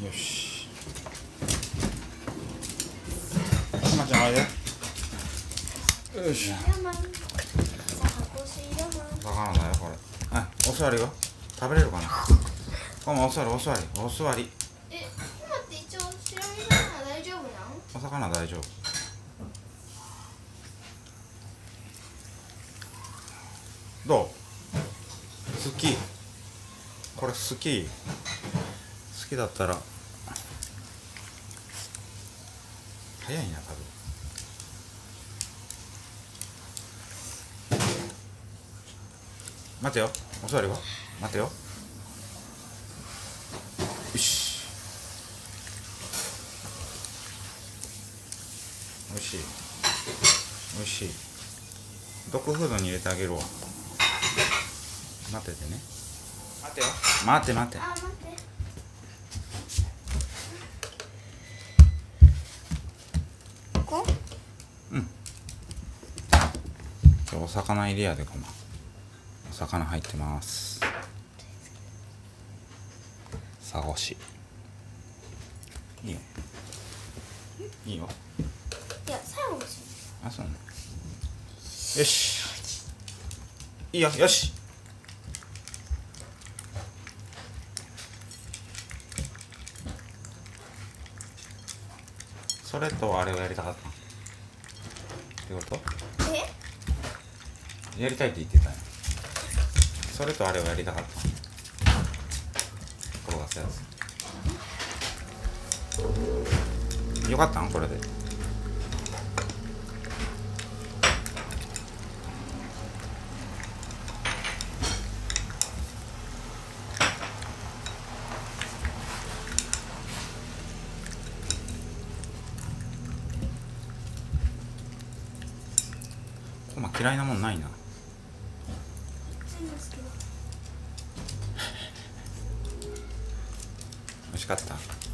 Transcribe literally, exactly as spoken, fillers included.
よし。くまちゃんおいで。よし。魚だよこれ。はい、お座りよ。食べれるかな。こまお座りお座りお座り。 え、くまって一応白身魚大丈夫なん？ お魚大丈夫。どう？好き？これ好き？好きだったら早いな多分。待てよ、お座りは待てよ。よし、おいしいおいしい。ドッグフードに入れてあげるわ。待っててね。待てよ、待って待って。 あ、待って。ここ？ うん。今日お魚入れやでこま。お魚入ってます。サゴシ。いいよ。いいよ。 いや、最後にしよあ、そうね。よし。いいよ、よし。それとあれをやりたかったってこと？ え？ やりたいって言ってたよ。それとあれをやりたかった。転がすやつ。よかったんこれで。コマ嫌いなもんないな。 全部好きだ。 美味しかった。